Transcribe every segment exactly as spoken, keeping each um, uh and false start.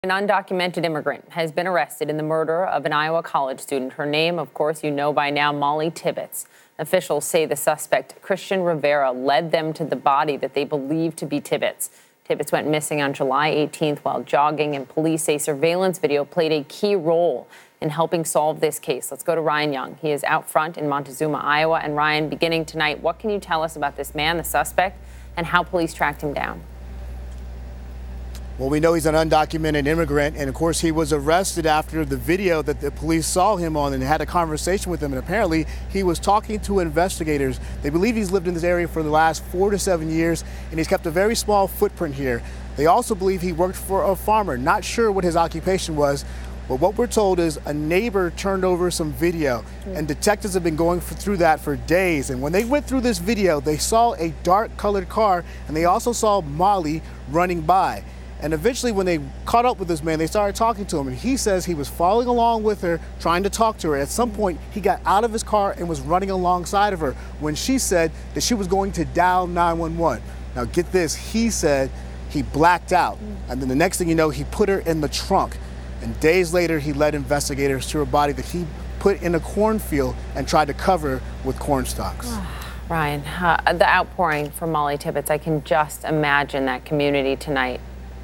An undocumented immigrant has been arrested in the murder of an Iowa college student. Her name, of course, you know by now, Mollie Tibbetts. Officials say the suspect, Christian Rivera, led them to the body that they believe to be Tibbetts. Tibbetts went missing on July eighteenth while jogging, and police say surveillance video played a key role in helping solve this case. Let's go to Ryan Young. He is out front in Montezuma, Iowa. And Ryan, beginning tonight, what can you tell us about this man, the suspect, and how police tracked him down? Well, we know he's an undocumented immigrant, and of course he was arrested after the video that the police saw him on and had a conversation with him, and apparently he was talking to investigators. They believe he's lived in this area for the last four to seven years, and he's kept a very small footprint here. They also believe he worked for a farmer. Not sure what his occupation was, but what we're told is a neighbor turned over some video, and detectives have been going for, through that for days. And when they went through this video, they saw a dark colored car, and they also saw Mollie running by. And eventually, when they caught up with this man, they started talking to him. And he says he was following along with her, trying to talk to her. At some point, he got out of his car and was running alongside of her when she said that she was going to dial nine one one. Now, get this, he said he blacked out. And then the next thing you know, he put her in the trunk. And days later, he led investigators to her body that he put in a cornfield and tried to cover with corn stalks. Ryan, uh, the outpouring from Mollie Tibbetts, I can just imagine that community tonight.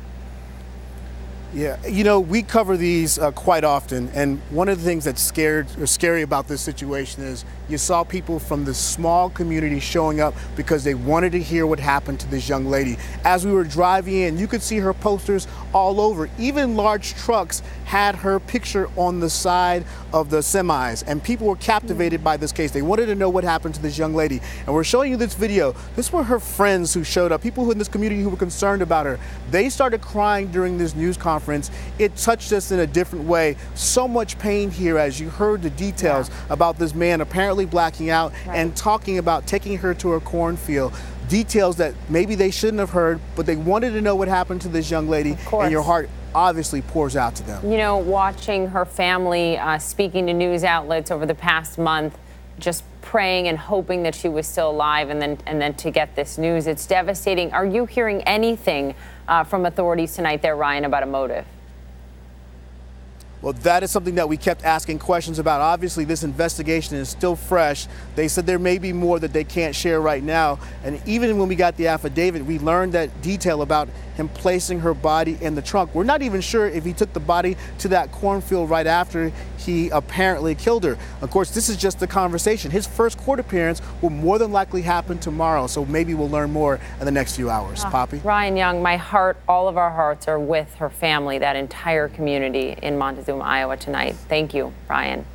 Yeah, you know, we cover these uh, quite often, and one of the things that's scared or scary about this situation is you saw people from this small community showing up because they wanted to hear what happened to this young lady. As we were driving in, you could see her posters all over. Even large trucks had her picture on the side of the semis, and people were captivated by this case. They wanted to know what happened to this young lady, and we're showing you this video. This were her friends who showed up, people who in this community who were concerned about her. They started crying during this news conference. It touched us in a different way. So much pain here as you heard the details yeah. about this man apparently blacking out right. and talking about taking her to a cornfield. Details that maybe they shouldn't have heard, but they wanted to know what happened to this young lady, and your heart obviously pours out to them. You know, watching her family uh, speaking to news outlets over the past month, just praying and hoping that she was still alive, and then and then to get this news, it's devastating. Are you hearing anything uh, from authorities tonight there, Ryan, about a motive? Well, that is something that we kept asking questions about. Obviously, this investigation is still fresh. They said there may be more that they can't share right now. And even when we got the affidavit, we learned that detail about him placing her body in the trunk. We're not even sure if he took the body to that cornfield right after he apparently killed her. Of course, this is just the conversation. His first court appearance will more than likely happen tomorrow, so maybe we'll learn more in the next few hours. Uh, Poppy? Ryan Young, my heart, all of our hearts are with her family, that entire community in Montezuma, Iowa tonight. Thank you, Ryan.